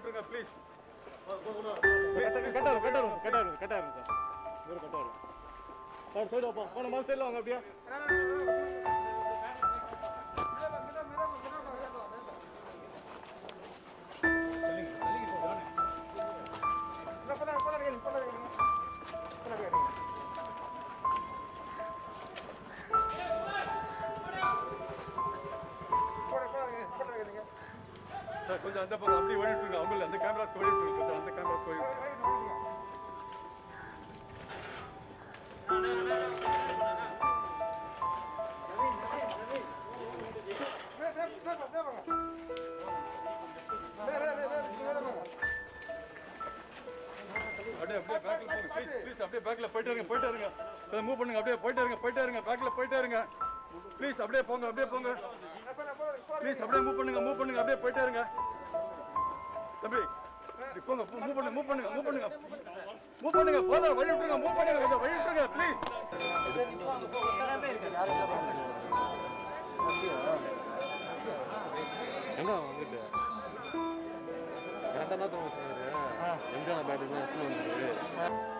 விட்டுருங்க please. கட்டாரு sir. இவரு கட்டாரு. Sir side போ. போன மாதிரி சைடுல வாங்க அப்படியே. சார் கொஞ்சம் அந்த பக்கம் அப்படியே ஓடிட்டு இருங்க. அவங்க அந்த கேமராஸ் ஓடிட்டு இருக்கு. கொஞ்சம் அந்த கேமராஸ் ஓடிட்டு அப்படியே பேக்ல போங்க. ப்ளீஸ் அப்படியே பேக்ல போயிட்டே இருங்க. மூவ் பண்ணுங்க. அப்படியே போயிட்டே இருங்க. பேக்ல போயிட்டே இருங்க. ப்ளீஸ் அப்படியே போங்க. ப்ளீஸ் அப்படியே மூவ் பண்ணுங்க. அப்படியே போயிட்டே இருங்க. தம்பி போங்க. மூவ் பண்ணுங்க. போதா வழி விட்டுருங்க. மூவ் பண்ணுங்க. கொஞ்சம் வழி விட்டுருங்க ப்ளீஸ். எங்க வந்துட்டு கரெக்டாக தான் தோணுது. எங்க பேட்டரி தான் வந்துருக்கு.